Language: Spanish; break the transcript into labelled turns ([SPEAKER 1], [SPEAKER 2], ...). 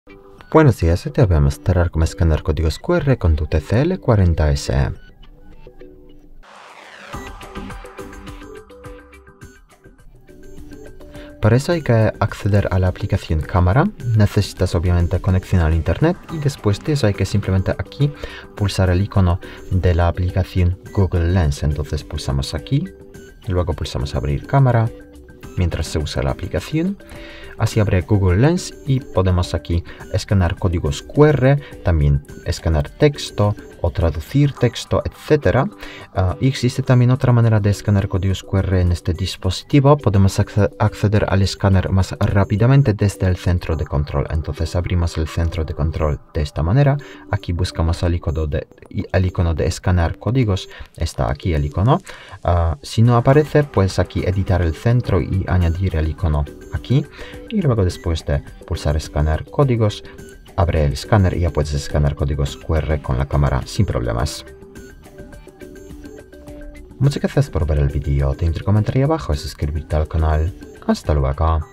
[SPEAKER 1] Buenos días, te voy a mostrar cómo escanear códigos QR con tu TCL 40SE. Para eso hay que acceder a la aplicación cámara, necesitas obviamente conexión al internet y después de eso hay que simplemente aquí pulsar el icono de la aplicación Google Lens. Entonces pulsamos aquí, luego pulsamos abrir cámara mientras se usa la aplicación. Así abre Google Lens y podemos aquí escanear códigos QR, también escanear texto o traducir texto, etc. Y existe también otra manera de escanear códigos QR en este dispositivo. Podemos acceder al escáner más rápidamente desde el centro de control. Entonces abrimos el centro de control de esta manera. Aquí buscamos el icono de escanear códigos. Está aquí el icono. Si no aparece, pues aquí editar el centro y añadir el icono aquí. Y luego después de pulsar escanear códigos, abre el escáner y ya puedes escanear códigos QR con la cámara sin problemas. Muchas gracias por ver el vídeo, te invito a comentar ahí abajo y suscribirte al canal. Hasta luego.